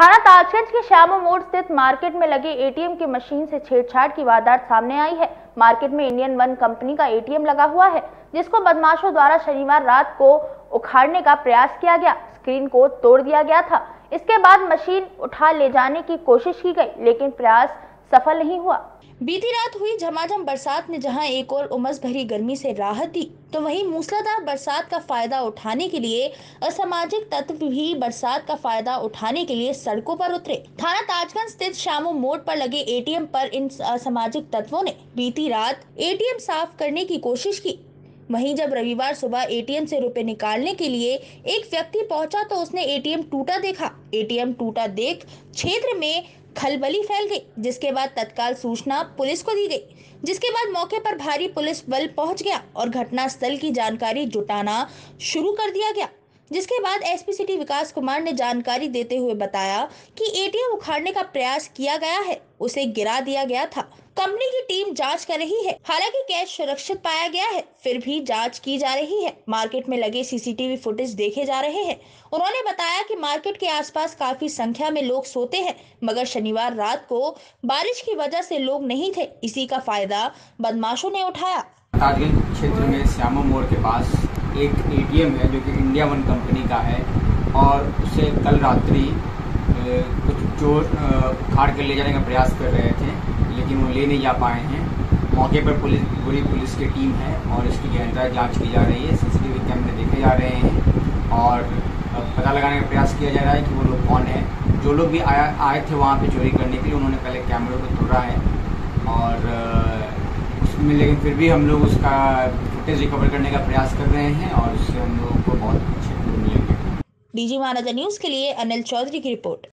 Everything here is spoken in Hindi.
थाना ताजगंज के श्यामो मोड़ स्थित मार्केट में लगे एटीएम की मशीन से छेड़छाड़ की वारदात सामने आई है। मार्केट में इंडियन वन कंपनी का एटीएम लगा हुआ है, जिसको बदमाशों द्वारा शनिवार रात को उखाड़ने का प्रयास किया गया। स्क्रीन को तोड़ दिया गया था। इसके बाद मशीन उठा ले जाने की कोशिश की गई, लेकिन प्रयास सफल नहीं हुआ। बीती रात हुई झमाझम बरसात ने जहां एक और उमस भरी गर्मी से राहत दी, तो वहीं मूसलाधार बरसात का फायदा उठाने के लिए असामाजिक तत्व भी बरसात का फायदा उठाने के लिए सड़कों पर उतरे। थाना ताजगंज स्थित श्यामो मोड़ पर लगे एटीएम पर इन असामाजिक तत्वों ने बीती रात एटीएम साफ करने की कोशिश की। वहीं जब रविवार सुबह एटीएम से रुपए निकालने के लिए एक व्यक्ति पहुंचा तो उसने एटीएम टूटा देखा। एटीएम टूटा देख क्षेत्र में खलबली फैल गई, जिसके बाद तत्काल सूचना पुलिस को दी गई, जिसके बाद मौके पर भारी पुलिस बल पहुंच गया और घटनास्थल की जानकारी जुटाना शुरू कर दिया गया। जिसके बाद एसपी सिटी विकास कुमार ने जानकारी देते हुए बताया कि एटीएम उखाड़ने का प्रयास किया गया है, उसे गिरा दिया गया था। कंपनी की टीम जांच कर रही है। हालांकि कैश सुरक्षित पाया गया है, फिर भी जांच की जा रही है। मार्केट में लगे सीसीटीवी फुटेज देखे जा रहे हैं। उन्होंने बताया कि मार्केट के आसपास काफी संख्या में लोग सोते हैं, मगर शनिवार रात को बारिश की वजह से लोग नहीं थे। इसी का फायदा बदमाशों ने उठाया। ताजगंज क्षेत्र में श्यामो मोड़ के पास एक एटीएम है जो कि इंडिया वन कंपनी का है, और उसे कल रात्रि कुछ चोर उखाड़ कर ले जाने का प्रयास कर रहे थे, लेकिन वो ले नहीं जा पाए हैं। मौके पर पूरी पुलिस की टीम है और इसकी गहनता जांच की जा रही है। सीसीटीवी कैमरे देखे जा रहे हैं और पता लगाने का प्रयास किया जा रहा है कि वो लोग कौन है। जो लोग भी आए थे वहाँ पे चोरी करने के लिए, उन्होंने पहले कैमरे को तोड़ा है और उसमें, लेकिन फिर भी हम लोग उसका फुटेज रिकवर करने का प्रयास कर रहे हैं और उससे हम लोगों को बहुत अच्छे मिलेंगे। डीजी महाराजा न्यूज के लिए अनिल चौधरी की रिपोर्ट।